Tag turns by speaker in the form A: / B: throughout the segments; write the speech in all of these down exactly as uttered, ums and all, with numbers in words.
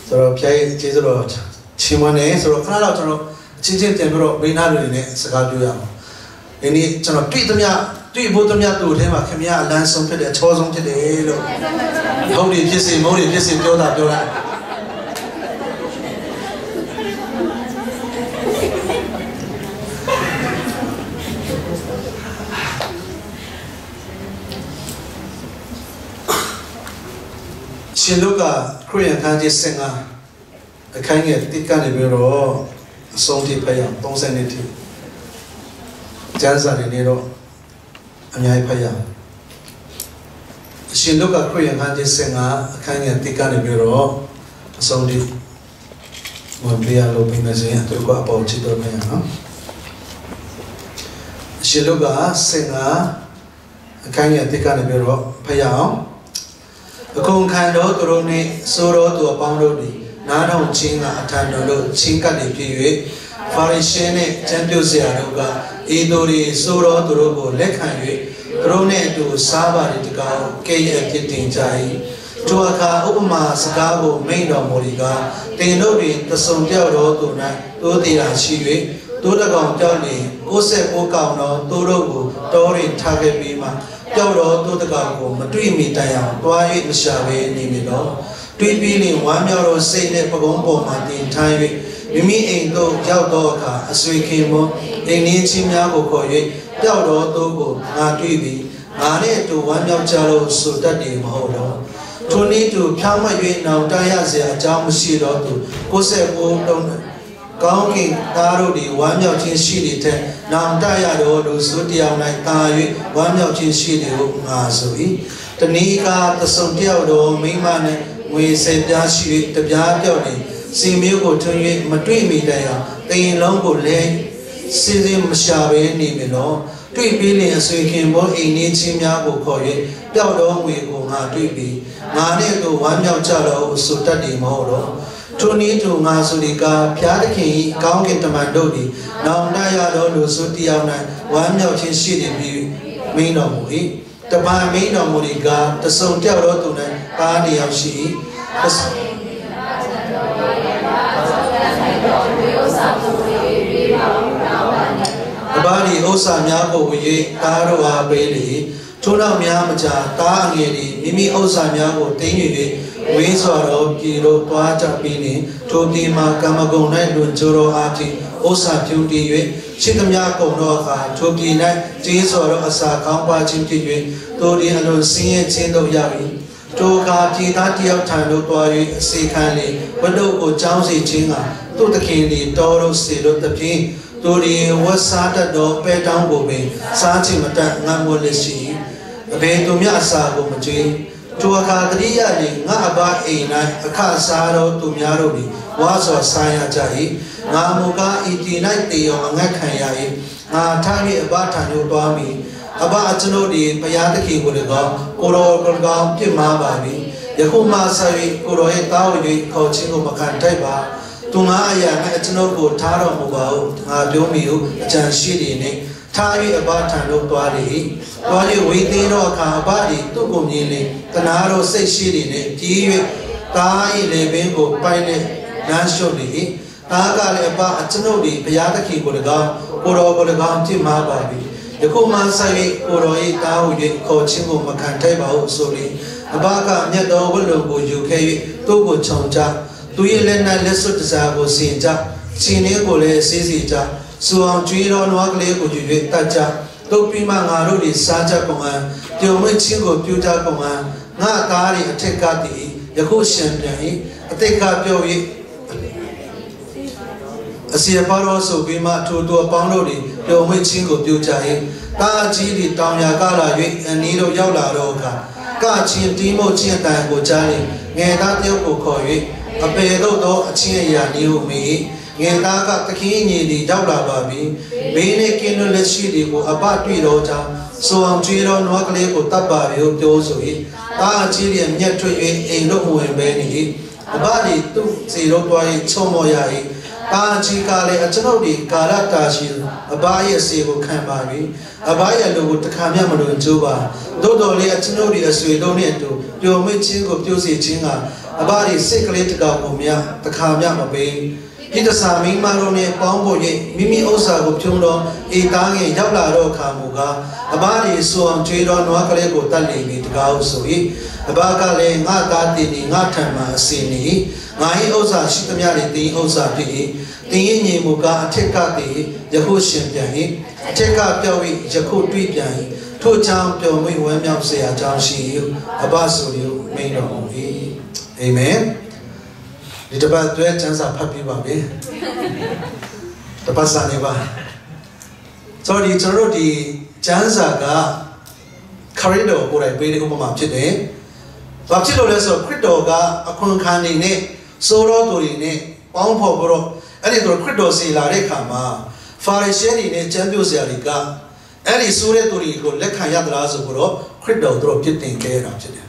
A: so Pia Tisro Chimone, so Canada, Chichen Tempero, Binado in it, Sagaduya. Any sort of Twitamia, Twibutamia to him, Kamia, Lanson, Pit, a chosen today. How did you see Modi, you see Yoda Dora? She look at Korean country singer, a kind of Tikani Bureau, Sonti Payam, don't send it to Jansa de Nero, Anyai Payam. She look at Korean country singer, a kind of Tikani Bureau, Sonti Mombia Loping the Zia to go about Chito Payam. She look at singer, a kind of Tikani Bureau, Payam. The Kong Kando to Roni, Soro to a Poundodi, Nana Chinga, Tandolo, Chinka de Piwe, Farishene, Tempiosia Ruga, Idori, Soro to Robo, Lekhanwe, Rone to Saba de Gao, K. Titin Jai, Tuaka, Upama, Sagabo, Main of Moriga, Tenori, the Sondia Roto, Todia Shiwe, Todagon Johnny, Ose Okano, Torogo, Tori, Tagebima. Yoro to the Gago, Madrid Mitaya, Dway Mishawe, Nimido, three billion, one euro, say that Pagombo, Martin, Time, Mimi ain't do, Yaudoka, a sweet camo, a Ninchim Yago Koye, Yaudo Togo, Natui, Nane to one young chalo, so that name hold. To need to come away now, Diazia, Jamushiro to Kose, Gonging, Tarodi, one young chin shitty ten, now Diado, Sudia, like Tayi, one young chin shitty, Masui. The Nika, the Sondiado, Mimane, we said Dashi, the Biadioni, Simugo to you, Madrid Midaya, they longo lay, Sisim Shabe, Nimino, three billion sweeking boy in Nichim Yago Koye, Daudo, we go hard to be. Mane to one young chalo, Sutadi Moro. Tuni to Masulika, Piadaki, Gongin Tamandodi, now Naya do Sutiana, one young city, main of Mui, the Bar main of Muriga, the Son Teodotuna, Badi of Shi, the body Osa Miako, Taroa Bailey, Tuna Miamaja, Tangedi, Mimi Osa Miako, Tini. Winsor, Giro, Tuata Pini, Tobima, Kamagona, Lunjuro Ati, Osa Tuti, Chikamyako Noha, Tobina, Jinsor, Asa, Kampa Chimti, Todi and Singing Chindo Yavi, Toka, Tati of Tano, Toy, Sikani, Wado, Jouncy Chinga, to the Kindi, Toro, Sido, the Pin, Todi, was Sata do, Petan Bobe, Santi Mata, Namolishi, Betumia Sago Maji. To a Cadria, Naba Ena, a Casaro to Miarobi, was or Saya Jai, Namuga iti ninety or Nakayai, Natami Abata Nubami, Abatanodi, Payataki would go, Koro Gorgam, Timababi, Yakuma Savi, Koroe Tawi, Coaching Makanteba, Tumaya, Natanobo, Taro Mubao, Domiu, Janshidi, Tari Abata Nobody. While you waiting or car body to go nearly, Canaro say shitty, T. Tai Lebengo, Pine, Nationally, Taga about Atanodi, Payataki would go, Koro would go to Mababi. The Kuma Savi, Koroi, Tawi, Coaching Makanteba, Soli, Abaga, Nedo, Willow, U K, Togo Chonja, Tuyelena Lesso Zago Sinja, Sinegole, Sisija, Suan Trino, Noagle, Uju, Taja. Topima Narudi, Saja Konga, Tiomichigo, Puta Konga, Natari, Atekati, Yakushan, Ateka A Siaparo, so Bima to do a poundodi, Tiomichingo, Putai, Taji, Tanya Gala, and Nido Yaula Roka, Gachi, Timo Chiata, Gojani, Nedatio Koi, a pedo, a chia, new me. Yendaka Takini, the Dabla Babi, Bene Kino Leshidi, about three rota, so I'm Tiro, Nuakle, Tababi, Dosui, Ah, Chilian, yet to a lomo and Benny, a body two zero by Chomoyai, Ah, Chikale, a Chanodi, Karatashi, a buyer Sebo Kambari, a buyer look to Kamyamadu and Juba, Dodo, a Chanodi, a Swedoneto, your Michingo, Pusi Chinga. Abadi secret gomia, the Kamya Bay. Peter Sami Marone, Pomboye, Mimi Osa Guptuno, Itangi, Yablaro Kamuga, Abadi so Jadon Wakalego Tali, the Gausui, Abakale, Natati, Natama, Sini, Nai Osa, Shikamyari, Osa P, the Muga, Tekati, Yahushin Yahi, Teka Piawi, Jakuti Yahi, two jam Piomi, Wemyam say a Janshi, Abasu, made of me. Amen. It's about two chance of happy baby. The Pasaniba. So the Charoti Chansaga corridor would have been over today. Baptilo Leso Critoga, a Kunkani ne, Soro Dorine, Pompoboro, and it will Critosi La Recama, Farisheni ne, Champiosialica, Eli Sure Dorico, Lekayadrazaburo, Crito drop getting care of today.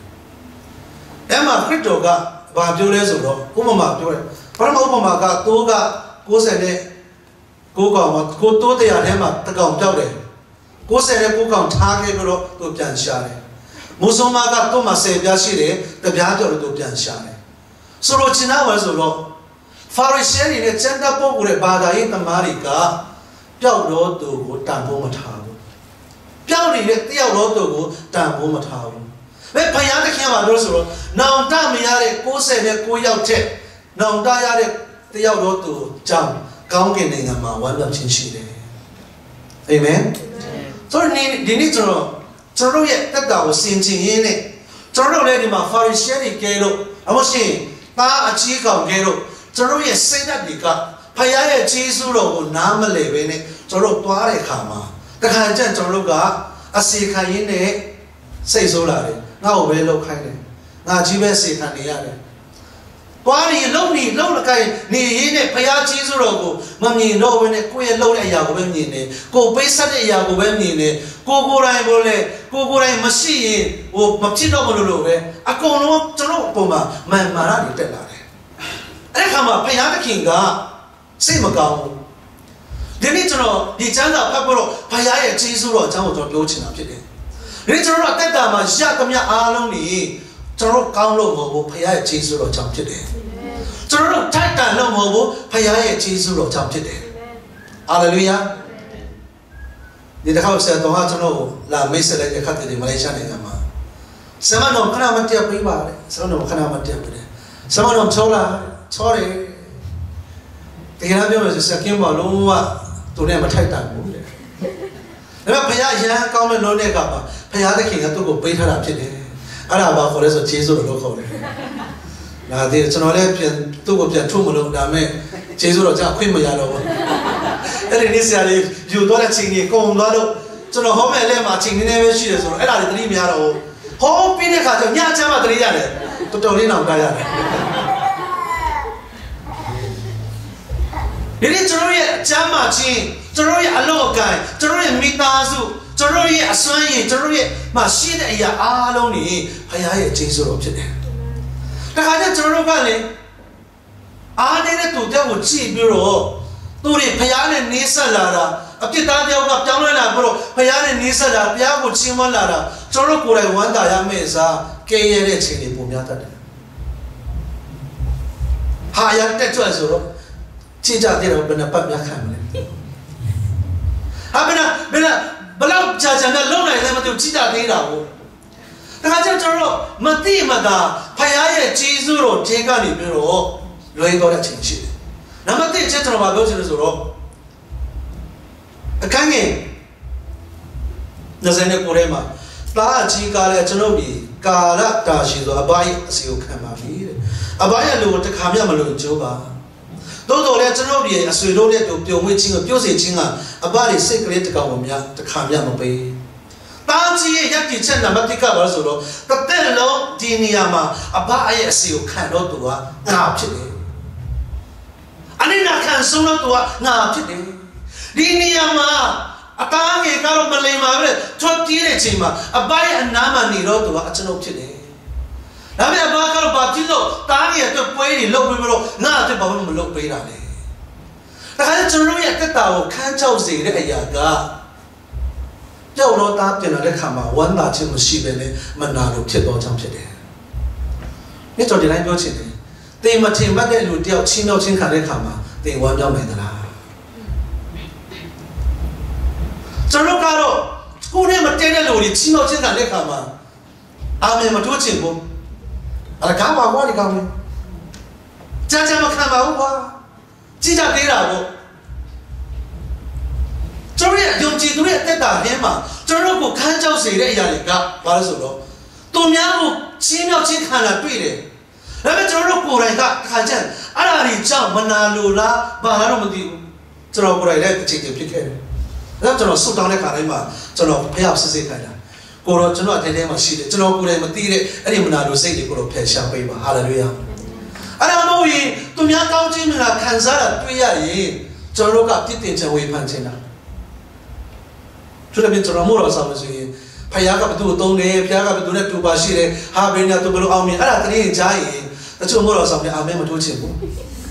A: Emma Critoga. Babulezuro, Umama, Paramoma, Toga, Gosene, Gogam, go to the Adema, the Gom Dowde, Gosene, Gogam, Tagaro, to Pianshare. Musomaga, Thomas, Yashire, the Biato to Pianshare. So Rochina was a law. Farisheni, a Centapo, with a Bada in the Marica, Piao to go Tambo Matago. Piao, the Yao to go Tambo Matago. When Payana came out also, now Damiare, Kose, Koyate, now Diare, the Yao to jump, Gauking a man, one of Chinchide. Amen. So, the need to know, Toro yet that was sinking in it. Toro lady, my Farisheri Galo, I was saying, Pa a chica Galo, Toro yet say that Nika, Payaya Chisuro, Namale, Vene, Toro Tuare Kama, the Kanjan Toroga, a Sikayine, say so loud. Now we look kind of now Jibesi and the other. Why lonely, low kind, near in a Payachi Zurogo, Mammy, no, when a queer load a Yagomine, go base at a Yagomine, go go Ribole, go go Rai machine, or Machino Molove, a cono Tropoma, my Maradi Telare. I come up, Payata Kinga, same ago. They need to know the Janda Papuro, Payaya Chizuro, Jamo Yochina today. Little at that time, Shakamia Aloni, Toro Kaulo Mobo, Paya Chisuro jump today. Toro Tata no Mobo, Paya Chisuro jump today. Hallelujah. Did the house at Tohatano, La Mesa like the cut in Malaysia in Yama. Someone of Kanamatia Priva, some of Kanamatia, someone of Chola, sorry. The Hanabi was a second Malua to name a Titan. Paya come and no negaba. Paya the king to go pay her up today. Araba for us a cheese or local. Now there's an Olympian to go to Tumulo Dame, cheese or Jaquimayalo. And in this area, you don't sing a comb lado. So no home and lema ching never shears or Ella dream yaro. Hope in a cat of Yachama Triade to Torino Diana. It is Toroya Jamachi, Toroya Alokai, Toroya Mitazu, Toroya Asway, Toroya Machine Ya Aloni, Paya Jesu of today. The Hada Torogale Adena to Devil Chi Bureau, Turi Payana Nisa Lara, a Kitadia of Tamala Bro, Payana Nisa Lara, Piago Chimalara, Torokura Wanda Yamesa, K L H in Pumiata. Hayat Tetuazuro. Cita dia benar pabia kami. Apa benar belau jajan dah long lagi macam cita dia dah. Kalau cakap mati mata, payah cizuro tiga ni biro, loi kau dah cincin. Nama tu cakap apa biro cizuro. Kangen, nasanya kurema. Tak jika le cenobi, kalau tak cizuro abai siu kemari. Abai lu tak kami malu coba. Todo le cenobi, asal lu le tu pion wicing, pion secing ah, abai secret kau memia, tak kami mabai.当时也一件那么的个不是咯，但等了第二嘛，阿爸也是有看到多啊，拿起来。阿你那看书了多啊，拿起来。第二嘛，阿当个搞了么来嘛，不是做第二件嘛，阿爸也拿嘛你了多啊，真拿起来。那边阿爸搞了把几了，当个就背里落背不落，那就把我们落背了嘞。但还是真容易得到看照谁的哎呀个。 要罗打电话来看嘛，我拿起么西边的，么拿路铁道上去的。你做的来表情的。 တေမထင်မှတ်တဲ့လူတယောက်ချင်းမြောက်ချင်းခံတဲ့ခါမှာတေဝမ်းမြောက်နိုင်သလားကျွန်တော်ကတော့ကိုယ်နဲ့မတည့်တဲ့လူတွေချင်းမြောက်ချင်းခံတဲ့ခါမှာအာမင်မထိုးချင်ဘူးအဲ့ဒါကဘာဘာဒီကောင်လဲကြာကြာမခံပါဘူးကွာကြည်ကြသေးတာပေါ့ကျွန်တော်ရဲ့ယုံကြည်သူရဲ့တက်တာရင်းမှာကျွန်တော်ကိုခန်းကြောက်စေတဲ့အရာတွေကဘာလဲဆိုတော့သူများကိုချင်းမြောက်ချင်းခံတာတွေ့တယ်ဒါပေမဲ့ကျွန်တော်တို့ကိုယ်တိုင်ကခါချက်အဲ့ဒါတွေကြောင့်မနာလိုလားဘာလို့မသိဘူးကျွန်တော်ကိုယ်တိုင်လည်းအခြေအနေဖြစ်ခဲ့တယ်ဒါကျွန်တော်ဆုတောင်းတဲ့ခါတိုင်းမှာကျွန်တော်ဖျောက်စစ်စစ်ခိုင်းတာကိုတော့ကျွန်တော်အထဲထဲမှာရှိတယ်ကျွန်တော်ကိုယ်တိုင်မသိတဲ့အဲ့ဒီမနာလိုစိတ်တွေကိုတော့ဖယ်ရှားပေးပါဟာလေလုယာအဲ့ဒါမဟုတ်ရင်သူများကောင်းခြင်းမလားခံစားတာတွေ့ရရင်ကျွန်တော်တို့ကပြစ်တင်ချင်ဝေဖန်ချင်တာသူလည်းကျွန်တော်မို့တော့ဆောင်လို့ဆိုရင်ဖယားကဘသူ့ကိုသုံးတယ်ဖယားကဘသူနဲ့တူပါရှိတယ်ဟာဘယ်နဲ့သူဘလို့အောင်မြင်အဲ့ဒါတကယ်ကြားရင်တချို့မို့တော့ဆောင်တယ်အာမင်မထိုးချင်ဘူး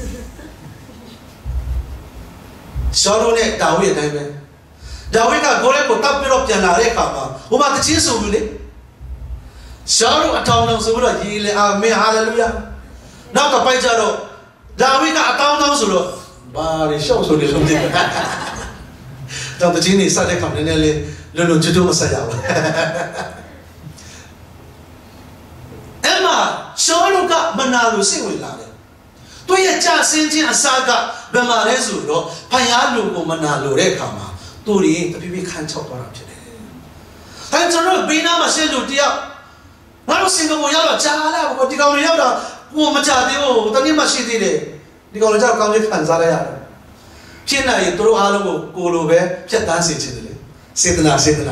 A: ရှောရုနဲ့ဒါဝိဒ်အတိုင်းပဲဒါဝိဒ်ကကိုလည်းကိုတပ်ပြီးတော့ပြန်လာတဲ့အခါမှာဟိုမှာတချင်းဆိုဘူးလေရှောရုအထောင်ထောင်ဆိုပြီးတော့ယေလေအာမင်ဟာလေလုယာနောက်ကပိုက်ကြတော့ဒါဝိဒ်ကအတောင်းတောင်းဆိုတော့ဘာလဲရှောက်ဆိုနေလို့မသိဘူးတော့တချင်းနေစတဲ့ခါနည်းနည်းလေးလွန်လွန်ကျွတ်ကျွတ်မဆက်ရဘူးအဲ့မှာရှောရုကမနာလို့စိတ်ဝင်လာတယ်သူရဲ့ကြာစင်းချင်းအစားကဘယ်မှာလဲဆိုတော့ဖယားလူကိုမနာလို့တဲ့အခါမှာသူတွေတပိပိခန်းချောက်သွားတာဖြစ်တယ်အဲကျွန်တော်ဘေးနားမှာရှင်းလူတယောက်ငါတို့စင်ကာပူရောက်တော့ကြာလာဘူးဒီကောင်တွေရောက်တော့ကိုမကြသေးဘူးတနည်းမှရှိသေးတယ်ဒီကောင်တွေကြောက်ကောင်းလေးခံစားလိုက်ရတယ်ဖြစ်နေရင်တို့အားလုံးကိုကိုလိုပဲဖြတ်တန်းစေချင်တယ်လေစေတနာစေတနာ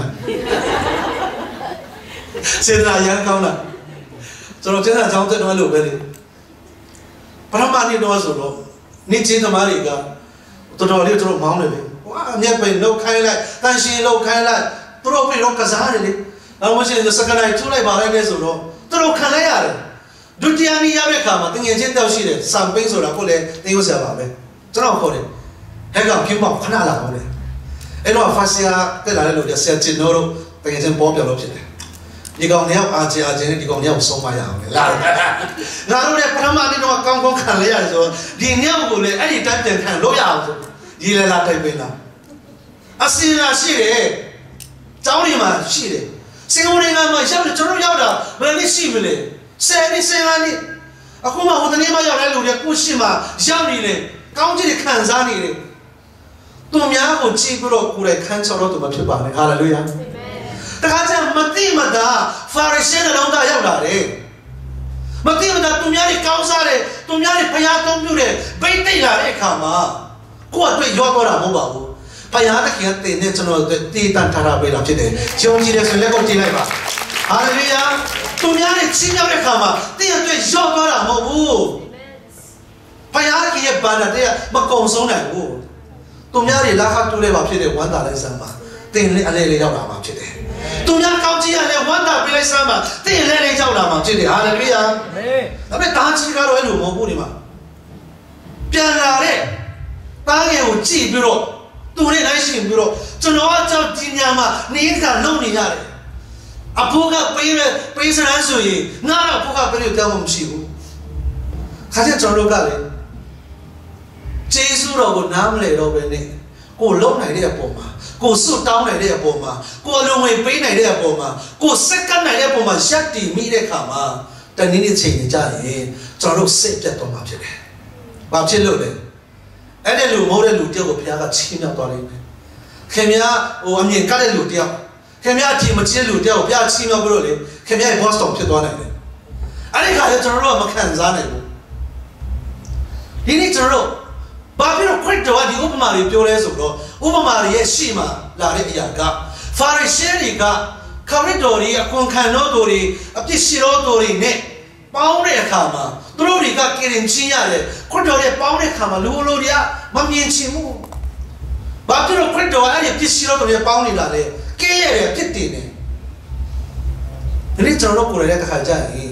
A: စေတနာရန်ကောင်းလားကျွန်တော်တင်တာကြောင်းတက်တော့လို့ပဲလေပထမနေ့တော့ဆိုတော့နေ့ချင်းသမားတွေကတော်တော်လေးတို့မောင်းနေပြီဝါအမြက်ပဲလောက်ခိုင်းလိုက်တန်ရှင်းလောက်ခိုင်းလိုက်သူတို့ပြေတော့ကစားတယ်လေနောက်မှရှင်စကနိုင်ထူလိုက်ပါလိုက်နေဆိုတော့သူတို့ခံလိုက်ရတယ်ဒုတိယနေ့ရတဲ့အခါမှာတငယ်ချင်းတောက်ရှိတယ်စံပိန်းဆိုတာကိုလည်းသိရစရာပါပဲကျွန်တော်ခေါ်တယ်ဟဲ့ကောင်ပြမောက်ခဏလာအောင်လေအဲ့တော့ဖာဆီယာတက်လာတဲ့လူတွေဆရာကျင်တို့တကယ်ချင်းပေါ်ပြောလို့ဖြစ်တယ်ဒီကောင်เนี่ยအာချာချင်းဒီကောင်เนี่ยကိုဆုံးမရအောင်လေလာငါတို့လည်းပထမနေ့တော့ကောင်းကောင်းခံလိုက်ရတယ်ဆိုဒီเนี่ยကိုလည်းအဲ့ဒီတိုင်းပြန်ခံလို့ရအောင်ဆိုဒီလေလာတိုက်ပင်လာအစင်လာရှိတယ်ကျောင်းတွေမှာရှိတယ်စင်ကုန်တွေကမှရောက်တယ်ကျွန်တော်ရောက်တာဘယ်နည်းရှိမလဲဆယ်နှစ်ဆယ်နှစ်အခုမှဟိုတနေ့မှရောက်တဲ့လူတွေကိုရှိမှရောက်နေတယ်ကောင်းချစ်ခံစားနေတယ်သူများကိုကြည့်ပြီးတော့ကိုယ်တိုင်ခန်းချောက်တော့သူမဖြစ်ပါနဲ့ဟာလေလုယာတခါကျမတိမတာဖာရိရှဲတော်ကရောက်လာတယ်မတိမတာသူများတွေကောင်းစားတယ်သူများတွေဘုရားသုံးပြုတယ်ဗိတ်တိတ်လာတဲ့အခါမှာကိုယ့်အတွက်ရောတော့တာမဟုတ်ပါဘူးဘုရားတခင်ကတင်နေကျွန်တော်တည်တန်ထားတာပဲလားဖြစ်တယ်ယုံကြည်တယ်ဆိုလက်ကိုကြည့်လိုက်ပါဟာလေလုယာသူများတွေချင်းရောက်တဲ့အခါမှာတင်းအတွက်ရောတော့တာမဟုတ်ဘူးဘုရားကြီးရဲ့ဘာသာတရားမကုံဆုံးနိုင်ဘူးသူများတွေလာခတူလေးပါဖြစ်တဲ့ဝမ်းသာလိုက်စမ်းပါတင်လေးအလဲလေးရောက်လာမှာဖြစ်တယ်သူများကောင်းကြီးရလဲဝမ်းသာပြလိုက်စမ်းပါတင်လဲလေးရောက်လာမှာဖြစ်တယ်ဟာလေလုယာအာမင်ဒါပေမဲ့တားကြီးကတော့အဲ့လိုမဟုတ်ဘူးဒီမှာပြန်လာတဲ့တားငယ်ကိုကြည့်ပြီးတော့သူနဲ့လိုက်ရှင်ပြီးတော့ကျွန်တော်အကြောင်းဒီညမှာနေကလုံနေရတယ်အဖိုးကပေးရပေးစမ်းဆိုရင်ငါတော့အဖိုးကပေးလို့တောင်းမှမရှိဘူးခါကျကျွန်တော်တို့ကလေကျေးဇူးတော်ကိုနားမလဲတော့ပဲနဲ့ကိုလုံနိုင်တဲ့အပေါ်မှာကိုစွတ်တောင်းနိုင်တဲ့အပေါ်မှာကိုအလုံးဝင်ပေးနိုင်တဲ့အပေါ်မှာကိုစက်ကပ်နိုင်တဲ့အပေါ်မှာရက်တည်မိတဲ့ခါမှာတနည်းနည်းချိန်နေကြရင်ကျွန်တော်တို့စိတ်ပြတ်သွားမှာဖြစ်တယ်။ဘာဖြစ်လို့လဲ။အဲ့ဒီလူမဟုတ်တဲ့လူတယောက်ကိုဘုရားကချင်းမြောက်သွားလိမ့်မယ်။ခင်ဗျားဟိုအမြင်ကတဲ့လူတယောက်ခင်ဗျားအထင်မကြီးတဲ့လူတယောက်ကိုဘုရားချင်းမြောက်ပြီးတော့လေခင်ဗျားရဲ့ boss တော်ဖြစ်သွားနိုင်တယ်။အဲ့ဒီခါကျကျွန်တော်တို့ကမခံစားနိုင်ဘူး။ဒီနေ့ကျွန်တော်တို့ဘာဖြစ်လို့ခရစ်တော်ကဒီဥပမာတွေပြောလဲဆိုတော့ဥပမာတွေရဲ့ရှေ့မှာလာတဲ့အရာကဖာရိရှဲတွေကခရစ်တော်ရဲ့အခွန်ခံတော်သူတွေအပြစ်ရှိတော်သူတွေနဲ့ပေါင်းတဲ့အခါမှာသူတို့တွေကကင်ရင်ချင်းရတယ်ခရစ်တော်ရဲ့ပေါင်းတဲ့အခါမှာလူလူတွေကမမြင်ချင်ဘူးဘာဖြစ်လို့ခရစ်တော်ကအဲ့ဒီပြစ်ရှိတော်သူတွေပေါင်းနေတာလဲကဲရတယ်ပြစ်တင်တယ်ဒီနေ့ကျွန်တော်တို့ကိုယ်လည်းတစ်ခါကြာရင်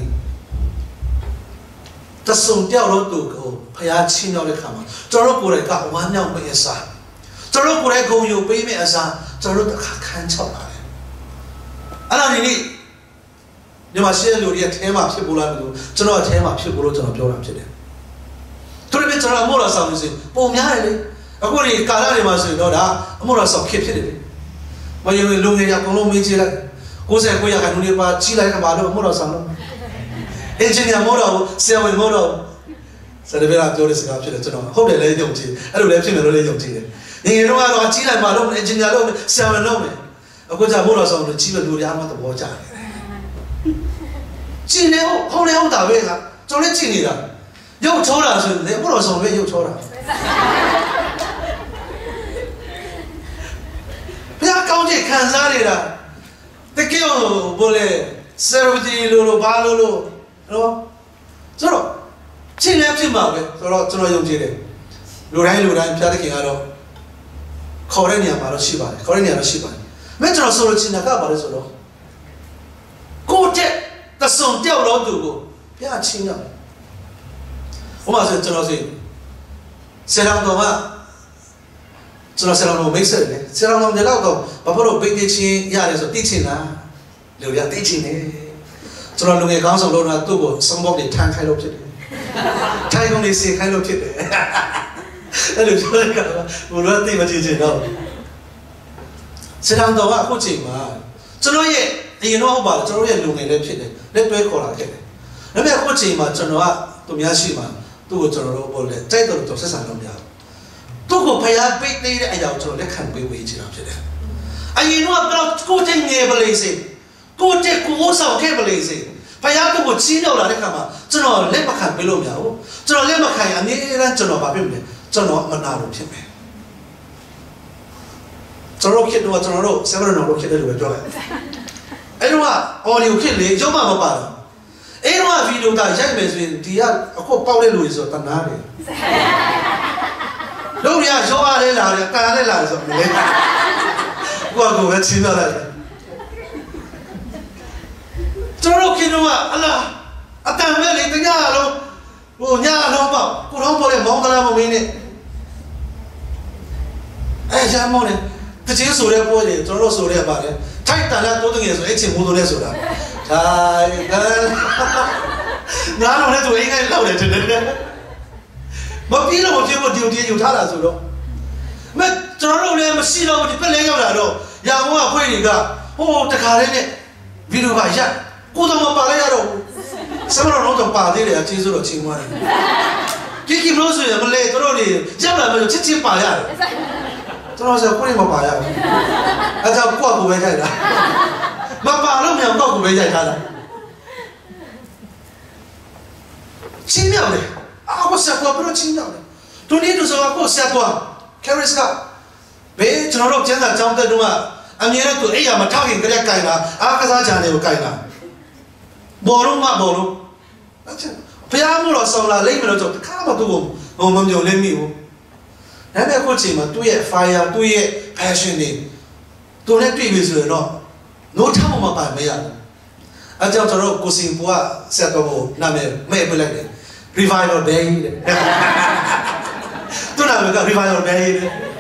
A: တဆုံပြောက်တော့သူကိုဖျားချင်းရောက်တဲ့ခါမှာကျွန်တော်တို့ကိုယ်တိုင်ကဝမ်းမြောက်မယ့်အစားကျွန်တော်တို့ကိုယ်တိုင်ဂုဏ်ယူပေးမယ့်အစားကျွန်တော်တို့တစ်ခါခန်းချောက်လာတယ်အဲ့ဒါဒီနေ့ဒီမှာရှင်းလူတွေအထဲမှာဖြစ်ပေါ်လာတယ်လို့ကျွန်တော်အထဲမှာဖြစ်ပေါ်လို့ကျွန်တော်ပြောတာဖြစ်တယ်ကျွန်တော်အမိုးတော်ဆောင်လို့ဆိုပုံများတယ်လေအခုဒီကာလတွေမှာဆိုရင်တော့ဒါအမိုးတော်ဆောင်ခစ်ဖြစ်တယ်လေမယုံရင်လူငယ်တွေအကုန်လုံးမေးကြည့်လိုက်ကိုယ်ဆက်ကိုရကနူနေပါကြီးလိုက်တာဘာလို့အမိုးတော်ဆောင်လို့အင်ဂျင်နီယာမိုးတော်ဆရာဝန်မိုးတော်စရဘေရာပြောတဲ့စကားဖြစ်တယ်ကျွန်တော်ဟုတ်တယ်လေယုံကြည်အဲ့လိုလည်းဖြစ်မယ်လို့လည်းယုံကြည်တယ်ငယ်ငယ်တော့ကတော့ကြီးလိုက်ပါလို့အင်ဂျင်နီယာလို့ဆရာဝန်လို့မယ်အခုကျမိုးတော်ဆောင်လို့ကြီးပဲလူတွေအားမသဘောကျတယ်ကြည်နေဟုတ်ဟုတ်လေဟုတ်တာပဲကကျွန်တော်လည်းကြည်နေတာရုပ်ချောတာဆိုရင်လည်းမိုးတော်ဆောင်ပဲရုပ်ချောတာဘုရားကောင်းချစ်ခံစားနေတာတကယ်ဘို့လေဆရာကြီးလိုလိုဘာလိုလိုနော်ဆိုတော့ချင်းလည်းဖြစ်မှာပဲဆိုတော့ကျွန်တော်ယုံကြည်တယ်လူတိုင်းလူတိုင်းဖျားတဲ့ခင်ကတော့ခေါ်တဲ့နေရာမှာတော့ရှိပါတယ်ခေါ်တဲ့နေရာတော့ရှိပါတယ်မင်းကျွန်တော်ဆိုလို့ချင်းကဘာလဲဆိုတော့ကိုတဲ့တဆုံတောက်တော့သူကိုဖျားချင်းရတယ်ဟိုမှာဆိုကျွန်တော်စီဆရာတော်ကကျွန်တော်ဆရာတော်မိတ်ဆက်တယ်ဆရာတော်လည်းတော့ဘာလို့ပိတ်သိချင်းရတယ်ဆိုသိချင်လားလူရသိချင်တယ်ကျွန်တော်လူငယ်ကောင်းဆောင်လို့တော့သူ့ကိုစုံပေါက်တွေထမ်းခိုင်းလို့ဖြစ်တယ်ထိုင်ကုန်လေးစေခိုင်းလို့ဖြစ်တယ်အဲ့လိုပြောလိုက်တာဘုရားသိမကြည့်ချင်တော့ဆရာတော်ကအခုချိန်မှာကျွန်တော်ရဲ့အရင်တော့ဟုတ်ပါလားကျွန်တော်ရဲ့လူငယ်လေးဖြစ်တယ်လက်တွဲခေါ်လာခဲ့တယ်ဒါပေမဲ့အခုချိန်မှာကျွန်တော်ကသူများရှိမှာသူ့ကိုကျွန်တော်တို့ပေါ်လေတိုက်တော်တော်ဆက်ဆံလို့မရဘူးသူ့ကိုဖျားပိတ်သေးတဲ့အရာကိုကျွန်တော်လက်ခံပေးဝေးချင်တာဖြစ်တယ်အရင်တော့ကိုတဲ့ငယ်ပလေးစေကိုတဲ့ကိုဆောင်ခဲ့ပလေးစေဖျားသူ့ကိုချင်းရောက်လာတဲ့ခါမှာကျွန်တော်လက်မခံပေးလို့မရဘူးကျွန်တော်လက်မခံရင်အနည်းငယ်ကျွန်တော်ဘာဖြစ်မလဲကျွန်တော်မနာလို့ဖြစ်မယ်ကျွန်တော်ဖြစ်တော့ကျွန်တော်တို့ဆယ်ဘရနော်လို့ဖြစ်တယ်လို့ပြောတယ်အဲ့တော့အော်ဒီကိုဖြစ်လေရုံးမမပါတော့အဲ့တော့ဗီဒီယိုကရိုက်မယ်ဆိုရင်ဒီကအခုပေါက်တဲ့လူတွေဆိုတနာတယ်တို့ရရောရတယ်လာတယ်ကန်ရတယ်လာတယ်ဆိုမလဲကိုကကိုပဲချင်းတော့တယ်ကျွန်တော်ခင်တော့အလားအတန်မဲ့လေတညလုံးဟိုညလုံးပေါ့ကိုတော့ပေါ်လေမောင်းကလာမမင်းနဲ့အဲဂျာမောင်းနဲ့တချင်းဆိုတဲ့ပွဲလေကျွန်တော်ဆိုတဲ့ပါလေထိုက်တန်လာတိုးတငယ်ဆိုအဲ့ချင်းမိုးတိုးနဲ့ဆိုတာထိုင်ကန်ငါတော့လည်းသူအင်္ဂလိပ်လောက်တယ်တဲ့မပြီးတော့မဖြစ်ဖို့ဒီလိုတည်းယူထားတာဆိုတော့မကျွန်တော်တို့လည်းမရှိတော့ဒီပက်လဲရောက်လာတော့ရာဘုံကခွေးတွေကဟိုတခါလေးနဲ့ဗီဒီယိုကရက်ကိုတော့မပါလိုက်ရတော့ဆမတော်တော့ပါသေးတယ်အချင်းဆိုတော့ချင်းသွားတယ်ကိကိမလို့ဆိုရင်မလဲတို့တွေရက်လာလို့ချစ်ချင်းပါရတယ်ကျွန်တော်ဆိုခွေးမပါရဘူးအဲကြောင့်ကိုယ့်ကိုပဲခိုက်တာမပါလို့မြန်တော့ကိုပဲရိုက်ထားတာချင်းမြောက်တယ်အာကိုဆက်ကွာဘလို့ချင်းမြောက်တယ်တို့နေ့တို့ဆိုကိုဆက်ကွာကယ်ရစ်ကဘေးကျွန်တော်တို့ကျန်းစာကျောင်းတက်တုန်းကအမြဲတမ်းသူအဲ့ရမထောက်ရင်ကြက်ကြိုင်တာအားကစားကြတယ်ကိုကြိုင်တာဘောလုံးမဘောလုံးအဲ့ကျဘုရားမို့တော့ဆောင်လာလိမ့်မယ်လို့ဆိုတခါမှသူ့ကိုဟိုမမြုံလည်းမိဘူးဒါပေမဲ့အခုချိန်မှာသူ့ရဲ့ fire သူ့ရဲ့ passion တွေသူနဲ့တွေ့ပြီဆိုရင်တော့နိုးထမမပါမရဘူးအဲကြောင့်ကျွန်တော်ကိုစင်ပူကဆက်တော့နာမည်မဲ့ပြလိုက်တယ် revival day တဲ့သူနာမည်က revival day တဲ့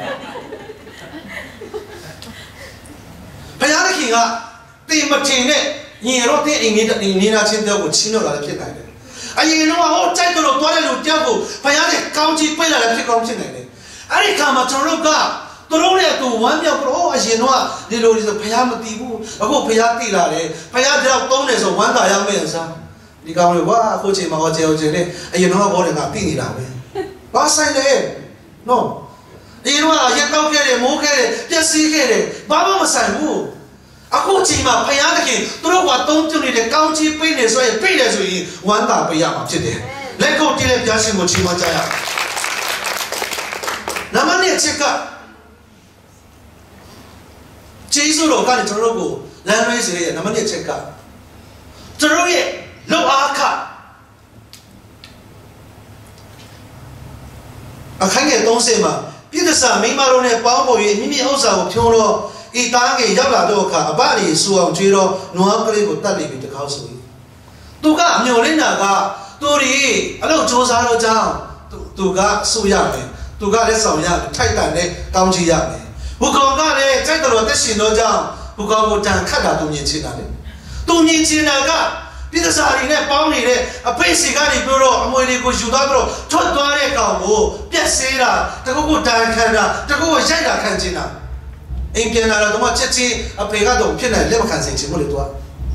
A: ဘုရားသခင်ကတင်မထင်နဲ့ညီရောတဲ့အိမ်ကြီးနေနာချင်းတောက်ကိုချင်းတော့လာလည်းဖြစ်နိုင်တယ်အရင်တော့ဟောကြိုက်တော့တွားတဲ့လူတောက်ကိုဘုရားတဲ့ကောင်းချီးပေးလာလည်းဖြစ်ကောင်းဖြစ်နိုင်တယ်အဲ့ဒီခါမှာကျွန်တော်တို့ကသူတို့နဲ့သူဝမ်းမြောက်တော့အရင်တော့ဒီလိုဆိုဘုရားမတည်ဘူးအခုဘုရားတည်လာတယ်ဘုရားကြောက်သုံးတယ်ဆိုဝမ်းသာရမယ်ဆန်းဒီကောင်လေးဝါအခုချိန်မှာဟောကျေအောင်ကျေနဲ့အရင်တော့ဘောတွေကတည်နေတာပဲဘာဆိုင်လဲနော်ဒီတော့ရက်ကောက်ခဲ့တယ်မိုးခဲ့တယ်ပျက်စီးခဲ့တယ်ဘာမှမဆိုင်ဘူးအခုချိန်မှာဘုရားသခင်သူတို့ကသုံးပြုနေတဲ့ကောင်းချီးပေးနေဆိုရင်ပေးတယ်ဆိုရင်ဝမ်းသာပေးရမှာဖြစ်တယ်လက်ကုပ်တီးတဲ့ဘုရားရှင်ကိုချီးမွမ်းကြရအောင်နမနဲ့ချက်ကကျေးဇူးတော်ကနေကျွန်တော်တို့ကိုလမ်းလွှဲစေတဲ့နံပါတ်တစ်ချက်ကကျွန်တော်ရဲ့လောက်အားခအခန်းငယ်သုံးဆယ်မှာပြည်သစာမိမတို့နဲ့ပေါင်းဖို့၍မိမိဥစ္စာကိုဖြုံးတော့ဤသားငယ်ရောက်လာတော့အခါအဘတွေဆူအောင်ကျွေးတော့နွားကလေးကိုတတ်လိပြီတကောက်ဆိုသူကမျောလင်းတာကသူတွေအလုပ်စူးစမ်းတော့ကြောင်းသူကဆူရမယ်သူကလည်းဆောင်ရမယ်ထိုက်တန်နဲ့ကောင်းချီးရမယ်ဘုကောင်ကလည်းကြိုက်တော်သက်ရှင်တော့ကြောင်းဘုကောင်ကိုတန်ခတ်တာသူမြင်ချင်တာလေသူမြင်ချင်တာကတပြည်သူစာရီနဲ့ပေါင်းနေတဲ့အဖိတ်စီကနေပြောတော့အမွေတွေကိုယူသွားပြီးတော့ထွက်သွားတဲ့ကောင်ကိုပြက်စေးတာတကူကိုတိုင်ခံတာတကူကိုရိုက်တာခံချင်တာအိမ်ပြန်လာတော့မှချက်ချင်းအဖေကတော့ဖြစ်နေလက်မခံစေချင်ဘူးလေသူက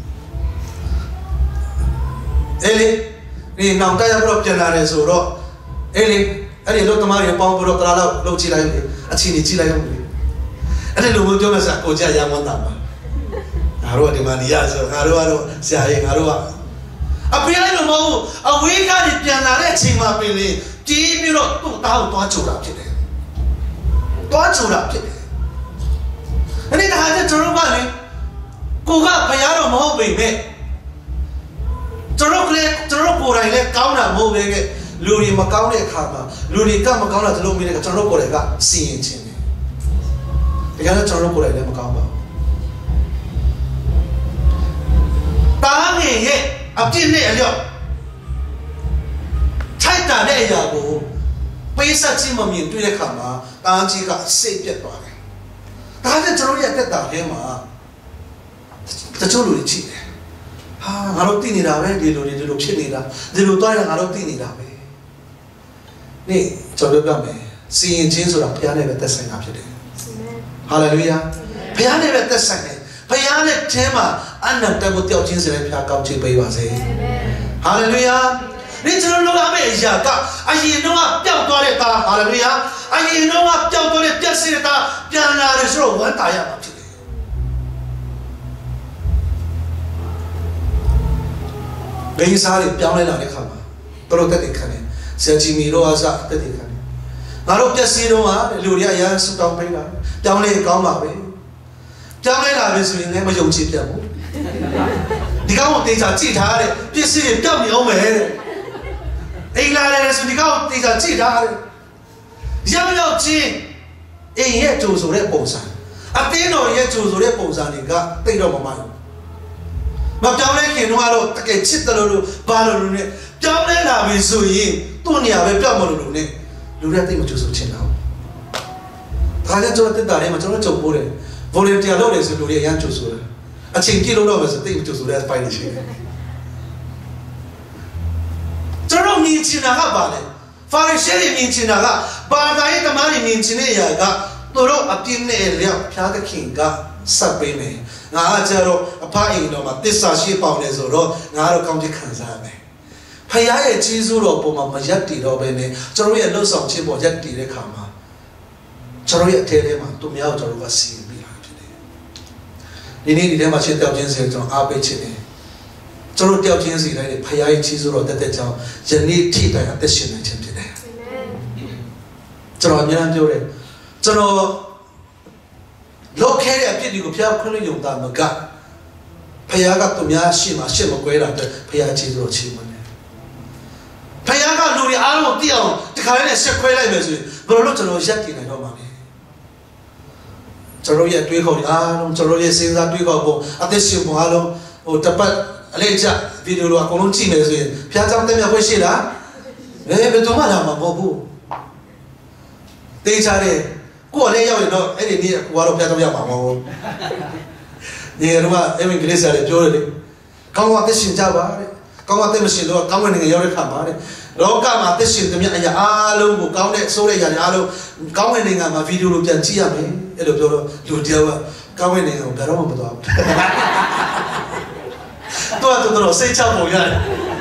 A: အဲ့လေဒီနောက်တရပြီးတော့ပြန်လာတယ်ဆိုတော့အဲ့လေအဲ့ဒီလို့တမားတွေပေါင်းပြီးတော့တလားတော့လှုပ်ချလိုက်တယ်အချင်းကြီးကြည့်လိုက်အောင်လေအဲ့ဒီလိုမျိုးပြောမှစကိုကြရမ်းဝမ်းတာပါငါတို့ကဒီမှာနေရဆိုငါတို့ကတော့ဆရာကြီးငါတို့ကအဖေလည်းမဟုတ်အဝေးကနေပြန်လာတဲ့အချိန်မှာပင်လေတီးပြီးတော့သူ့သားကိုတွားချိုတာဖြစ်တယ်တွားချိုတာဖြစ်တယ်အဲ့ဒီတခါကျကျွန်တော်ကလေကိုကဘုရားတော်မဟုတ်ပေမဲ့ကျွန်တော်ကလေကျွန်တော်ကိုယ်တိုင်လည်းကောင်းတာမဟုတ်ပဲကလူတွေမကောင်းတဲ့အခါမှာလူတွေကမကောင်းတာကျွန်တော်မြင်တဲ့ကျွန်တော်ကိုယ်တိုင်ကစီရင်ခြင်းတယ်ဒါကြောင့်ကျွန်တော်ကိုယ်တိုင်လည်းမကောင်းပါဘူးတားငယ်ရဲ့အပြစ်နဲ့အလျော့ထိုက်တာတဲ့အရာကိုပေးဆက်ခြင်းမမြင်တွေ့တဲ့အခါမှာတားကြီးကစိတ်ပြတ်သွားတယ်ဒါနဲ့ကျွန်တော်ရဲ့တက်တာထဲမှာတချို့လူတွေကြည့်တယ်ဟာငါတို့သိနေတာပဲဒီလိုတွေဒီလိုဖြစ်နေတာဒီလိုသွားရင်ငါတို့သိနေတာပဲနေ့ကျွန်တော်ပြောပြမယ်စီရင်ခြင်းဆိုတာဘုရားနဲ့ပဲသက်ဆိုင်တာဖြစ်တယ်ဟာလေလုယာဘုရားနဲ့ပဲသက်ဆိုင်တယ်ဘုရားနဲ့ထဲမှာအနန္တကိုတယောက်ချင်းစီနဲ့ဘုရားကောင်းချီးပေးပါစေဟာလေလုယာဒီကျွန်တော်လုပ်ရမယ့်အရာကအရင်တော့ပျောက်သွားတဲ့သားဟာလေလုယာအရင်တော့ပျောက်သွားတဲ့ပြက်စီတဲ့သားပြန်လာတယ်ဆိုတော့ဝမ်းသာရမှာဖြစ်တယ်ဘယ်စားတွေပြောင်းလဲလာတဲ့ခါမှာတော်တက်တဲ့ခါနဲ့ဆရာကြီးမီတို့အားစားတက်တဲ့ခါနဲ့ငါတို့ပြက်စီတော့လူတွေအရန်ဆူတောင်းပေးတာပြောင်းလဲကောင်းပါပဲပြောင်းလဲလာပြီဆိုရင်လည်းမယုံကြည်ပြတ်ဘူးဒီကောင်ကိုတေချာကြည့်ထားတဲ့ပစ္စည်းတွေပြောင်းနေအောင်မယ်တဲ့အိမ်လာတယ်ဆိုဒီကောင်ကိုတေချာကြည့်ထားတဲ့ရောက်ရောက်ချင်းအိမ်ရဲ့ကြိုဆိုတဲ့ပုံစံအတင်းတော်ရဲ့ကြိုဆိုတဲ့ပုံစံတွေကတိတ်တော့မမှန်ဘူးမပြောင်းလဲခင်တော့တကယ်ချစ်တယ်လို့ဘာလို့လို့နဲ့ပြောင်းလဲလာပြီဆိုရင်သူ့နေရာပဲပြောင်းမလို့လို့နဲ့လူတွေတိတ်မကြိုဆိုချင်တော့ဒါလည်းကျွန်တော်တက်တာထဲမှာကျွန်တော်ကြုံပိုးတယ်volunteer လုပ်တယ်ဆိုလူတွေအရန်ကြိုဆိုတယ်အချိန်ပြည့်လို့တော့ဆိုတိတ်ကြိုဆိုတဲ့အပိုင်းတွေရှိတယ်ကျွန်တော်မြင်ချင်တာကဘာလဲဖာရိရှဲတွေမြင်ချင်တာကဘာသာရေးသမားတွေမြင်ချင်တဲ့အရာကသူတို့အပြစ်နဲ့လျောက်ဖျားသခင်ကဆက်ပေးမယ်ငါကကျတော့အဖအိမ်တော်မှာတစ္ဆာရှိပေါင်းနေဆိုတော့ငါတော့ကောင်းချီးခံစားရမယ်ဖခင်ရဲ့ကြီးစိုးတော်ပုံမှာမရက်တည်တော့ဘဲနဲ့ကျွန်တော်ရဲ့လှုပ်ဆောင်ခြင်းပေါ်ရက်တည်တဲ့ခါမှာကျွန်တော်ရဲ့အထဲထဲမှာသူများကိုကျွန်တော်ကစီရင်ပြီးတာဖြစ်တယ်ဒီနေ့ဒီထဲမှာရှင်းတောက်ချင်းစီကျွန်တော်အားပေးခြင်းတယ်ကျွန်တော်တောက်ချင်းစီတိုင်းဖခင်ရဲ့ကြီးစိုးတော်တက်တဲ့ကြောင်းယနေ့ထိတိုင်အသက်ရှင်နေခြင်းဖြစ်တယ်ကျွန်တော်အများကြီးပြောတယ်ကျွန်တော်လောက်ခဲတဲ့အဖြစ်ဒီကိုဖျားခွင့်လို့ယုံတာမကဖခင်ကသူများရှေ့မှာရှေ့မကွဲတာတဲ့ဖခင်ကြီးစိုးတော်ချီးမွမ်းတယ်ဖခင်ကလူတွေအားလုံးသိအောင်ဒီခါလေးနဲ့ဆက်ခွဲလိုက်မယ်ဆိုရင်ဘယ်လိုလုပ်ကျွန်တော်ရက်တည်နိုင်တော့မှာလဲကျွန်တော်ရဲ့တွေးခေါ်တွေအားလုံးကျွန်တော်ရဲ့စဉ်းစားတွေးခေါ်ပုံအသက်ရှင်ပုံအားလုံးဟိုတပတ်အလေးချဗီဒီယိုလိုအကုန်လုံးကြည့်မယ်ဆိုရင်ဖျားကြောင်တက်မြတ်ခွင့်ရှိလားဘယ်ဘယ်တော့မှလာမှာမဟုတ်ဘူးတေးချတယ်ကိုယ်လည်းရောက်ရင်တော့အဲ့ဒီနေ့ကိုကတော့ဖျားကြောင်ရောက်မှာမဟုတ်ဘူးဒီကတော့အမင်္ဂလိပ်စာတွေပြောတယ်ကောင်းကသက်ရှင်ကြပါတဲ့ကောင်းကသက်မရှင်တော့ကောင်းတဲ့နေရာရောက်တဲ့ခါမှာတဲ့လောကမှာသက်ရှင်တဲ့မြတ်အရာအားလုံးကိုကောင်းတဲ့ဆိုးတဲ့အရာတွေအားလုံးကောင်းတဲ့နေရာမှာဗီဒီယိုလိုပြန်ကြည့်ရမယ်အဲ့လိုပြောတော့လူတယောက်ကကောင်းတဲ့နေရာကိုဘယ်တော့မှမသွားဘူးတော့တော်တော်စိတ်ချပုံရတယ်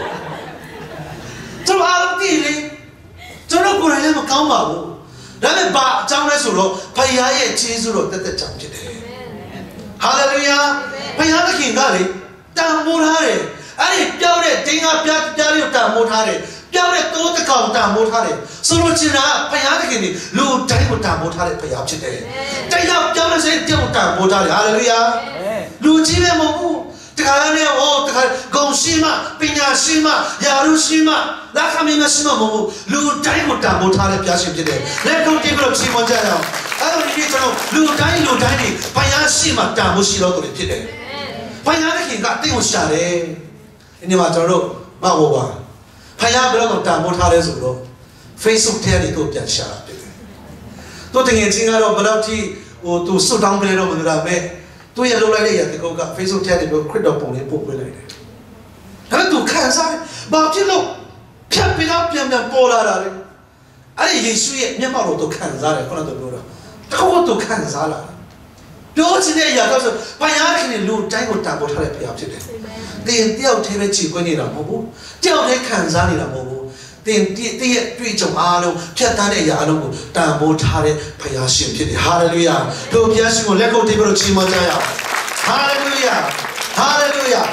A: ကျွန်တော်အားလုံးသိလေကျွန်တော်ကိုယ်လည်းမကောင်းပါဘူးဒါပေမဲ့ဘာအကြောင်းလဲဆိုတော့ဖခင်ရဲ့ကျေးဇူးတော်တက်တက်ကြောင်ဖြစ်တယ်ဟာလေလုယာဖခင်သခင်ကလေတန်ဖိုးထားတယ်အဲ့ဒီပြောင်းတဲ့တင်းကားပြားပြားလေးတန်ဖိုးထားတယ်ပြောင်းတဲ့တိုးတကောင်တန်ဖိုးထားတယ်ဆိုလိုချင်တာဖခင်သခင်ဒီလူတိုင်းကိုတန်ဖိုးထားတဲ့ဖခင်ဖြစ်တယ်တရားပြောင်းတဲ့စိတ်တောင်းတန်ဖိုးထားတယ်ဟာလေလုယာလူကြီးပဲမဟုတ်ဘူးတခါလည်းဟောတခါဂုံရှိမှပညာရှိမှယာရုရှိမှလက်ခံမမရှိမှမဟုတ်ဘူးလူတိုင်းကိုတန်ဖိုးထားတဲ့ပြရှင်ဖြစ်တယ်လက်ကုပ်တိလို့ချီးမွမ်းကြရအောင်အဲ့လိုဒီကျွန်တော်လူတိုင်းလူတိုင်းဒီဘုရားရှိမှတန်ဖိုးရှိတော့သူတွေဖြစ်တယ်ဘုရားသခင်ကတင့်ကိုရှာတယ်ဒီနေ့မှာကျွန်တော်တို့မဟုတ်ပါဘုရားဘယ်တော့တန်ဖိုးထားလဲဆိုတော့ Facebook ထဲကနေတို့ပြန်ရှာတာဖြစ်တယ်တို့တကယ်ချင်းကတော့ဘယ်တော့ထိဟိုသူစွတ်တောင်းပြတော့မလို့ဒါပဲသူရလောက်လိုက်တဲ့ရတဲ့ကောက Facebook ထဲကနေပြီးခရစ်တော်ပုံလေးပို့ပေးလိုက်တယ်ဒါခံစားတယ်ဘာဖြစ်လို့ဖြတ်ပြီးတော့ပြန်ပြန်ပေါ်လာတာလဲအဲ့ဒီယေရှုရဲ့မျက်မှောက်ကိုသူခံစားတယ်ခုနကပြောတာတခုခုသူခံစားလာပြောချင်တဲ့အရာတော့ဆိုဘုရားခင်လူတိုင်းကိုတန်ဖိုးထားတဲ့ဘုရားဖြစ်တယ်တင်တယောက်တည်းပဲကြည်ခွင့်နေတာမဟုတ်ဘူးတယောက်တည်းခံစားနေတာမဟုတ်ဘူးတင်တည့်ရဲ့တွေ့ကြုံအားလုံးဖြတ်သားတဲ့အရာအလုံးကိုတန်ဖိုးထားတဲ့ဘုရားရှင်ဖြစ်တယ်ဟာလေလုယာတို့ဘုရားရှင်ကိုလက်ခုပ်တီးပြီးတော့ချီးမွမ်းကြရအောင်ဟာလေလုယာဟာလေလုယာ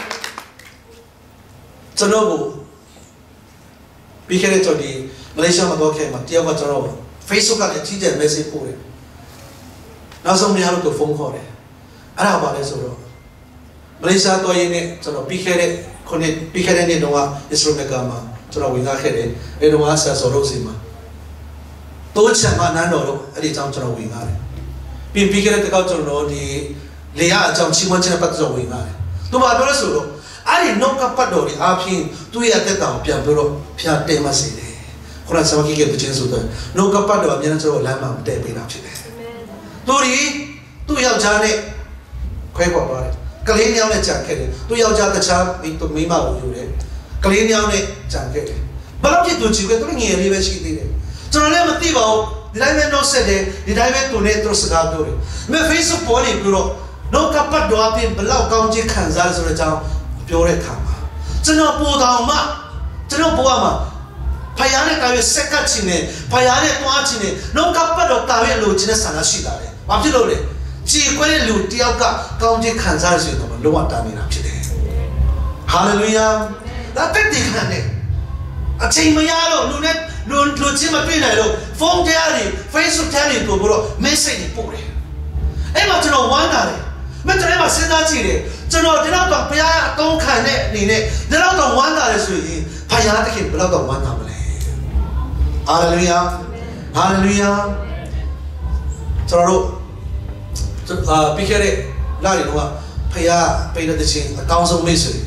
A: ကျွန်တော်ကိုပြီးခဲ့တဲ့ကြော်ဒီမလေးရှားမှာတော့ခဲ့မှာတယောက်ကကျွန်တော် Facebook ကလည်းကြီးကျယ် message ပို့တယ်နောက်ဆုံးနေ့ကတော့ဖုန်းခေါ်တယ်အဲ့ဒါပါလဲဆိုတော့မလေးရှားတော့ရင်းနဲ့ကျွန်တော်ပြီးခဲ့တဲ့ခုနှစ်ပြီးခဲ့တဲ့နေ့တော့အစ္စရေးကမှာကျွန်တော်ဝင်လာခဲ့တယ်အဲ့တော့ဆရာစောလို့စီမှာတိုးချံမနန်းတော်တော့အဲ့ဒီအကြောင်းကျွန်တော်ဝင်လာတယ်ပြီးပြီးခဲ့တဲ့ကောက်ကျွန်တော်ဒီလေယာအကြောင်းချီးမွမ်းခြင်းပတ်သက်ဝင်လာတယ်သူဘာပြောလဲဆိုတော့အဲ့ဒီနှုတ်ကပတ်တော်ဒီအပြင်သူ့ရဲ့အသက်တာကိုပြန်ပြီးတော့ဖျားတဲမစေတယ်ခုနကဆမကြီးကတခြင်းဆိုတော့နှုတ်ကပတ်တော်အများကြီးကျွန်တော်လမ်းမှာတဲပေးတာဖြစ်တယ်သူဒီသူ့ယောက်ျားနဲ့ခွဲခွာသွားတယ်ကလေးညောင်းနဲ့ကြံခဲ့တယ်သူ့ယောက်ျားတခြားမိမိမကိုယူတယ်ကလေးညောင်းနဲ့ကြံခဲ့တယ်ဘာလို့ဖြစ်သူချီပဲသူငယ်လေးပဲရှိသေးတယ်ကျွန်တော်လည်းမသိပါဘူးဒီတိုင်းပဲနှုတ်ဆက်တယ်ဒီတိုင်းပဲသူနဲ့သူစကားပြောတယ်မင်း Facebook ပေါ်နေပြီးတော့နှုတ်ကပတ်တော်အပြင်ဘလောက်ကောင်းချီးခံစားရဆိုတဲ့အကြောင်းပြောတဲ့အခါမှာကျွန်တော်ပို့တော်မှကျွန်တော်ဘဝမှာဖယားနဲ့တာဝဲဆက်ကချင်းနဲ့ဖယားနဲ့တွားချင်းနဲ့နှုတ်ကပတ်တော်တာဝဲလို့ချင်းနဲ့ဆန္ဒရှိတာလေဘာဖြစ်လို့လဲကြည်ခွဲတဲ့လူတယောက်ကကောင်းချီးခံစားရဆိုတော့လုံးဝတာနေတာဖြစ်တယ်ဟာလေလုယာဒါတက်တည်ခံတယ်အချိန်မရတော့လူနဲ့လူလူချင်းမတွေ့နိုင်တော့ဖုန်းထဲကနေ Facebook ထဲကနေပို့ပြီးတော့ message ပို့တယ်အဲ့မှာကျွန်တော်ဝမ်းသာတယ်မကျွန်တော်ကစဉ်းစားကြည့်တယ်ကျွန်တော်ဒီတော့တော့ဘုရားအသုံးခံတဲ့အနေနဲ့ဒီတော့တော့ဝမ်းသာတယ်ဆိုရင်ဘုရားတခင်ဘယ်တော့တော့ဝမ်းသာမလဲဟာလေလုယာဟာလေလုယာကျွန်တော်တို့အာပြီးခဲ့တဲ့လာရီတော့ဘုရားပေးတဲ့ခြင်းအကောင်းဆုံးမိတ်ဆွေ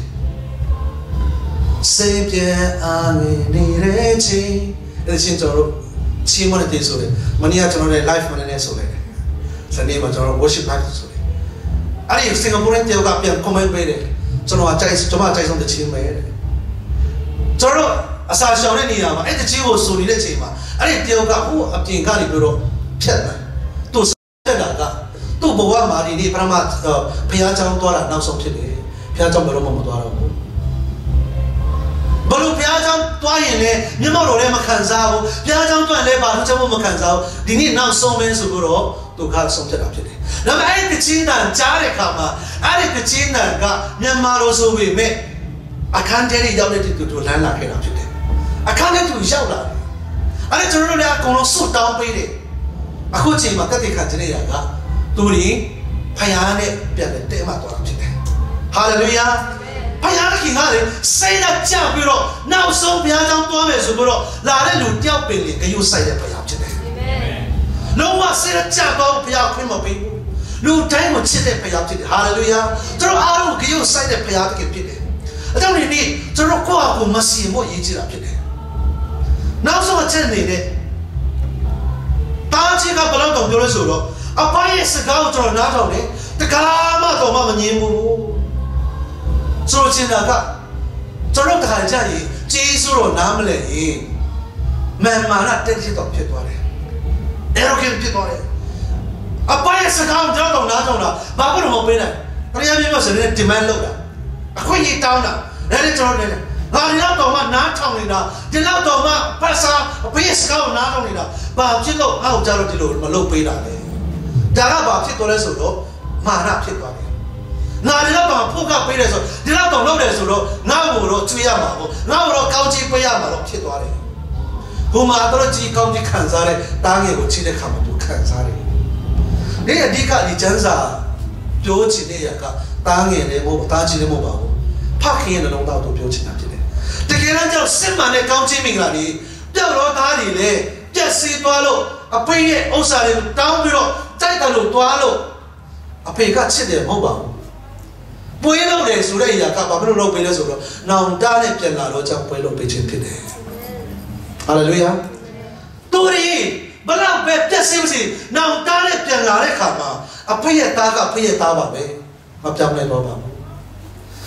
A: စေပြအားနေတဲ့ချင်းအဲ့ဒီချင်းကျွန်တော်တို့ချီးမွမ်းတဲ့ဆိုတယ်မနေ့ကကျွန်တော်တို့ live မှာလည်းဆိုတယ်စနေမှာကျွန်တော် worship live ဆိုတယ်အဲ့ဒီစင်ကာပူနဲ့တယောက်ကပြန် comment ပေးတယ်ကျွန်တော်အကြိုက်ကျွန်မအကြိုက်ဆုံးတဲ့ချင်းပဲတဲ့ကျွန်တော်အစာရှောင်တဲ့နေရာမှာအဲ့ဒီချင်းကိုဆိုနေတဲ့ချိန်မှာအဲ့ဒီတယောက်ကဟိုအပြင်ကနေပြီးတော့ဖြတ်တယ်သူဆက်တာကသူ့ဘဝမှာဒီနေ့ပရမဘုရားကျောင်းသွားတာနောက်ဆုံးဖြစ်တယ်ဘုရားကျောင်းဘယ်တော့မှမသွားတော့ဘူးဘလို့ဘုရားကျောင်းသွားရင်လည်းမျက်မှောက်တော်လည်းမခံစားဘူးဘုရားကျောင်းသွားလည်းဘာလို့ကျောင်းမခံစားဘူးဒီနေ့နောက်ဆုံးပဲဆိုတော့သူကဆုံးဖြတ်တာဖြစ်တယ်ဒါပေမဲ့အဲ့ဒီချင်းတန်ကြားတဲ့အခါမှာအဲ့ဒီချင်းတန်ကမြန်မာလိုဆိုပေမဲ့အခန်းထဲရောက်တဲ့သူတို့လမ်းလာခဲ့တာဖြစ်တယ်အခန်းထဲသူရောက်လာတယ်အဲ့ဒါကျွန်တော်တို့လည်းအကုန်လုံးစွတ်တောင်းပေးတယ်အခုချိန်မှာတက်တဲ့ခါကျတဲ့ရာကသူတွေဖယားနဲ့ပြန်လဲတဲမှသွားတာဖြစ်တယ်ဟာလေလုယာဘုရားသခင်ကလည်းစိတ်နဲ့ကြပြီးတော့နောက်ဆုံးဘုရားကျောင်းသွားမယ်ဆိုပြီးတော့လာတဲ့လူတယောက်ပင်လေဂယုဆိုင်တဲ့ဘုရားဖြစ်တယ်အာမင်လုံးဝစိတ်နဲ့ကြတော့ဘုရားခွင့်မပေးဘူးလူတိုင်းကိုချစ်တဲ့ဘုရားဖြစ်တယ်ဟာလေလုယာကျွန်တော်အားလုံးဂယုဆိုင်တဲ့ဘုရားသခင်ဖြစ်တယ်အဲကြောင့်ဒီနေ့ကျွန်တော်ကိုယ့်အကူမစီမို့ရည်ကြည်တာဖြစ်တယ်နောက်ဆုံးအချက်နေတဲ့တားချီကဘလောက်တော့ပြောလို့ဆိုတော့အပိုင်းရဲ့စကားကိုကျွန်တော်နားထောင်တယ်တကားမှတော့မငြင်းဘူးဆိုချင်တာကကျွန်တော်တခါကြရင်ကျေးဇူးတော်နားမလဲရင်မန်မာနာတက်ဖြစ်တော့ဖြစ်သွားတယ်။အဲ့တော့ဖြစ်သွားတယ်။အပိုင်းစကားကြောက်တော့နားထောင်တာဘာလို့မပေးနိုင်။တရားပြလို့ဆိုရင် demand လုပ်တာ။အခွင့်အရေးတောင်းတာ။ဒါနဲ့ကျွန်တော်လည်းငါဒီလောက်တော့မှနားထောင်နေတာဒီလောက်တော့မှပတ်စာအပိုင်းစကားကိုနားထောင်နေတာဘာဖြစ်လို့အောက်ကြတော့ဒီလိုမလုပ်ပေးတာလဲ။ဒါကဘာဖြစ်သွားလဲဆိုတော့မာနဖြစ်သွားတယ်ငါဒီတော့တော့ဖုတ်ကပေးတယ်ဆိုဒီတော့တော့လုပ်တယ်ဆိုတော့ငါ့ကိုတော့ကျွေးရမှာပေါ့ငါ့ကိုတော့ကောင်းချီးပေးရမှာတော့ဖြစ်သွားတယ်ဘုမာတော့ကြီးကောင်းချီးခံစားတဲ့တားငယ်ကိုချီးတဲ့ခါမှာသူခံစားတယ်ဒီအဓိကဒီကျမ်းစာပြောချင်တဲ့ရကတားငယ်လည်းမဟုတ်တားချီးလည်းမဟုတ်ပါဘူးဖခင်ရဲ့နှလုံးသားကိုပြောချင်တာဖြစ်တယ်တကယ်တမ်းကျတော့စစ်မှန်တဲ့ကောင်းချီးမင်္ဂလာတွေပျောက်တော့သားတွေလည်းပြက်စီးသွားလို့အဖေရဲ့ဥစ္စာတွေကိုတောင်းပြီးတော့တိုက်တယ်လို့သွားလို့အဖေကချစ်တယ်မဟုတ်ပါဘူးပွဲလုပ်တယ်ဆိုတဲ့အရာကဘာဖြစ်လို့လုပ်ပေးလဲဆိုတော့နောင်တနဲ့ပြန်လာတော့ကြောင့်ပွဲလုပ်ပေးခြင်းဖြစ်တယ်ဟာလေလုယာသူတွေဘလောက်ပဲပြည့်စုံစီနောင်တနဲ့ပြန်လာတဲ့ခါမှာအဖေရဲ့သားကအဖေရဲ့သားပါပဲမပြောင်းလဲတော့ပါဘူးတကယ်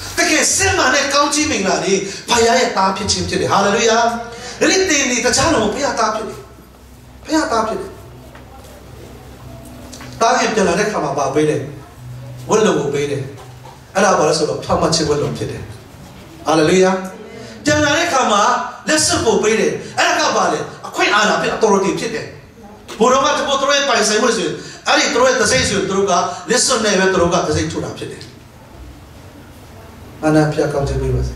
A: Semane County Minglani, Paya Tapit to the Hallelujah. Anything the channel, Paya Tapit. Paya Tapit. Tani Pelade come about Bede. Willow Bede. And I was of how much it will look today. Hallelujah. Janare Kama, let's go Bede. And I got it. A queen Anna, authority today. Puroma to go through by Simon. I throw it the same Druga, listen never Druga to say two up today. And I'm Pia County Rivers.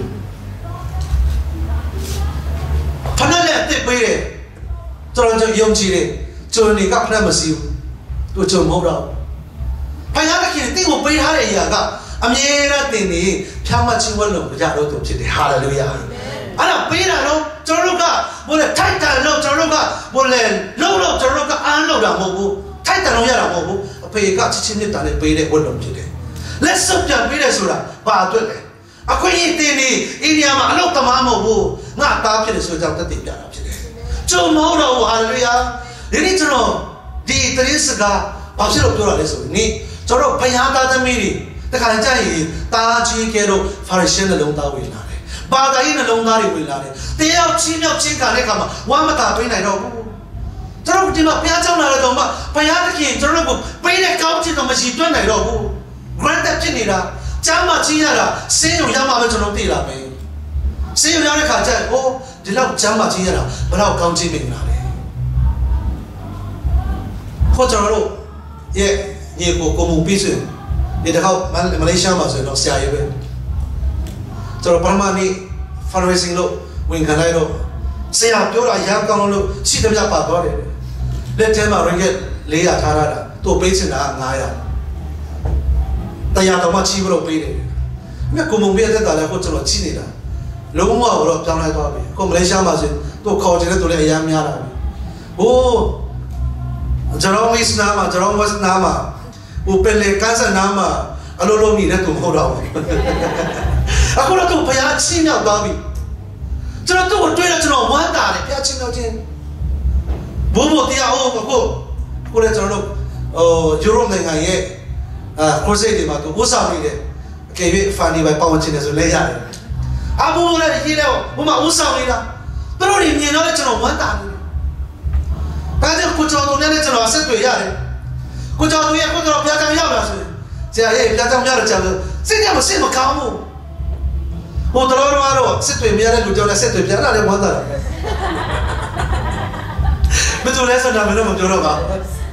A: Panale, take Bede. Toronto Young Chile, Johnny Capnamasu. To Joe Mora. Payaki, think of Bay Harry Yaga. I'm here Tini, Pamachi Wallo, Jaro to Chile. Hallelujah. And a Pina, Joroga, will a Titan, no Joroga, will a Lolo Joroga, and Loda Mobu, Titan Yara Mobu, a pay got chin and a pay the Wallum today. Let's subject Vidasura, Badule. A queen Tini, Idiama, Lotamamo, not Tapis without the thing today. Joe Moro, hallelujah. You need to know. The Teresa, Pastor Torres, Ni, Toro Payata the Miri, the Kanjai, Taji Kero, Farisian alone that will not. Badain alone that will not. They are chin of Chinkanekama, Wamata, Pinado. Toro Tima Piazza Naradoma, Payataki, Toro, Payne County, the Machine Nairobu, Granta Chinida, Jama Chiara, Saint Yamavatono Tila, Saint Yanaka, oh, the love Jama Chiara, but now County Mingnari. Potero, yeah, you go come piece. Did help Malaysia was no C I A. So Palmani fundraising low, wing canado. Say up to I have gone look, see them up about it. Let them out and get Leah Tarada to base in Naya. Tayata much evil obeyed. Mekumum be that I put on Chinida. Loma or down at Bobby. Come Malaysia was it to call it to the Yamiana. Oh. Jerome is Nama, Jerome was Nama, Upele Casa Nama, Alolo Mira to Hora. Akura to Payachina, Bobby. Jerato would do it on one day, Piachino. Bobo Tiao, go. Put it on oh, Jerome Nangaye, Crusade, Mato, Usami, gave it funny by Pawantin as a layer. Abu Hilo, Uma Usamina, but only you know it's on one day. Kaje kucho tunene chalo aset to yare kucho tu ye kucho piaja yara se se ye piaja yara chalo se ya mo se mo kamu mo toro ro aro se to yare lu jona se to piaja le manda betul le sa na me mo joro ba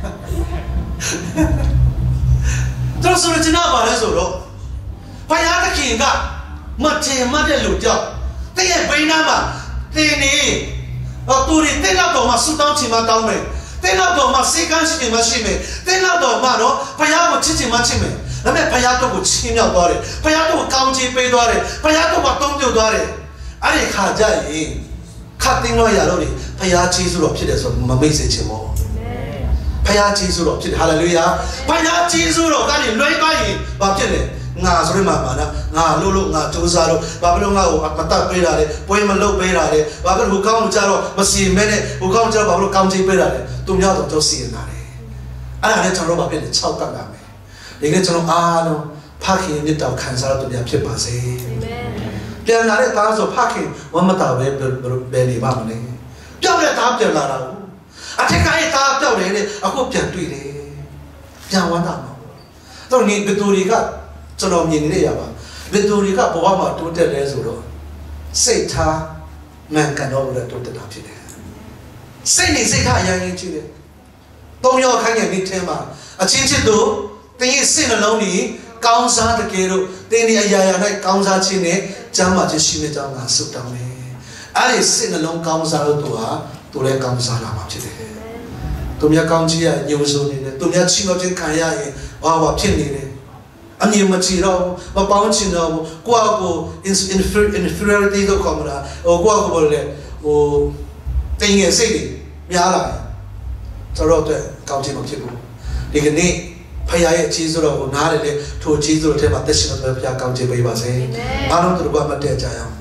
A: tro so le china ba le so ro pa ya ta kin ga ma che ma de lu jao te ye bai na ma te ni Turi tena do ma sudan chima taume tena do ma sekan chi ma shime tena do ma no paya ko chi chi ma chime ame paya to ko chi nya dware paya to ko kaung chi pe dware paya to ko tong tyo dware ari kha ja yin kha ting lo ya lo ni paya chi su lo phit de so ma mai se chin mo paya chi su lo phit hallelujah paya chi su lo ka ni loi ba yin ba phit le nga so ma ma na nga lo lo nga chu sa lo ba ba lo nga ko ma ta pe la le poi ma lo pe la le ba ba hu kaung cha ro ma si me ne hu kaung cha ba ba lo kaung chi pe la le tu nya to cho si na le ara ne cha ro ba phit le chao ta na me di ke chon a lo pha khin mit taw khan sa lo tu nya phit ba se amen pian la le ta so pha khin wa ma ta be be ni ba ma le pyaw le ta pian la da a thek ka ai ta pyaw le le a ko pian tui le pian wa ta ma to ni be tu ri kaကျွန်တော်မြင်နေရပါဘယ်သူတွေကဘဝမှာတိုးတက်လဲဆိုတော့စိတ်ထားမှန်ကန်တော့လို့တိုးတက်တာဖြစ်တယ်စိတ်နဲ့စိတ်ထားအရင်ကြီးကြည့်တယ်သုံးယောက်ခိုင်းတဲ့မိထဲမှာအချင်းချစ်တို့တင်းရဲ့စိတ်နှလုံးကြီးကောင်းစားတကယ်လို့တင်းဒီအရာရာ၌ကောင်းစားခြင်းနဲ့ကျမ်းမာခြင်းရှိနေကြောင်းငါဆုတောင်းတယ်အဲ့ဒီစိတ်နှလုံးကောင်းစားလို့သူဟာသူလည်းကောင်းစားလာမှာဖြစ်တယ်သူများကောင်းကြီးရညှို့ဆိုနေတယ်သူများချီးမွမ်းခြင်းခံရရင်ဘာဘာဖြစ်နေတယ်အမြင်မကြည့်တော့မပေါင်းချင်တော့ကိုယ့်အကို inferiority တော့ခေါ်မလားဟိုကိုယ့်အကိုလည်းဟိုတင်ငယ်စိတ်တွေများလာတယ်ကျွန်တော်တို့ကောင်းချင်မှဖြစ်ဘူးဒီကနေ့ဖခင်ရဲ့ကြီးစိုးတော်ကိုနားရတဲ့ထိုကြီးစိုးတော်ထဲမှာသက်ရှင်တော်ဘုရားကောင်းချီးပေးပါစေအားလုံးတို့ကမတည့်ကြရအောင်